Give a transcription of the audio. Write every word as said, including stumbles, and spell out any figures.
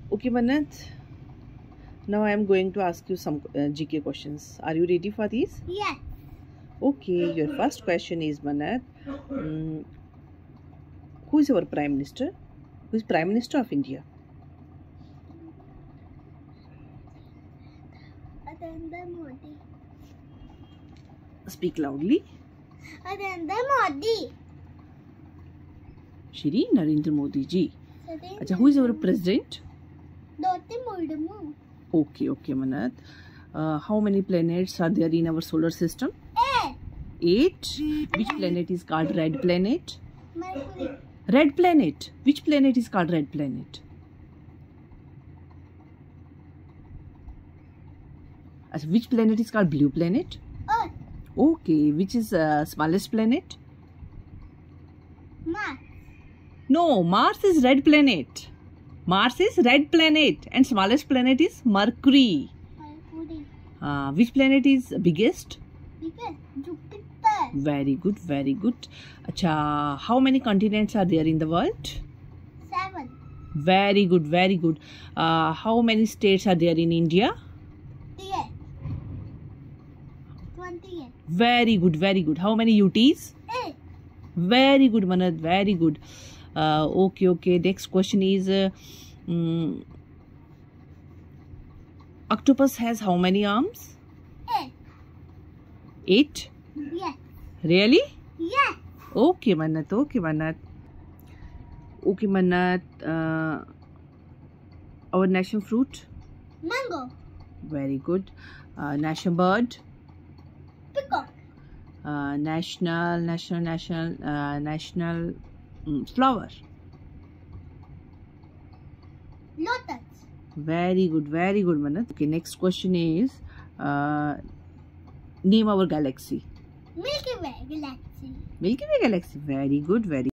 Okay, Manat. Now I am going to ask you some uh, G K questions. Are you ready for these? Yes. Okay, your first question is, Manat. Um, who is our Prime Minister? Who is Prime Minister of India? Narendra Modi. Speak loudly. Narendra Modi. Shri Narendra Modi ji. Acha, who is our president? Draupadi Murmu. Okay, okay, Manat. Uh, how many planets are there in our solar system? Eight. Eight. Which planet is called red planet? Mercury. Red planet. Which planet is called red planet? Acha, which planet is called blue planet? Earth. Okay. Which is uh, smallest planet? Mars. No, Mars is red planet. Mars is red planet and smallest planet is Mercury. Mercury. Uh, which planet is biggest? Because Jupiter. Very good, very good. Acha, how many continents are there in the world? Seven. Very good, very good. Uh, how many states are there in India? Eight. Twenty-eight. Very good, very good. How many U Ts? Eight. Very good, Manat, very good. Uh, okay, okay. Next question is, uh, um, octopus has how many arms? Eight. Eight? Yes. Really? Yes. Okay, Manat, okay, Manat. Okay, Manat. Uh, our national fruit? Mango. Very good. Uh, national bird? Peacock. Uh, national, national, national, uh, national mm, flower? Lotus. Very good, very good, Manat. Okay, next question is, uh, name our galaxy. Milky Way galaxy. Milky Way galaxy. Very good, very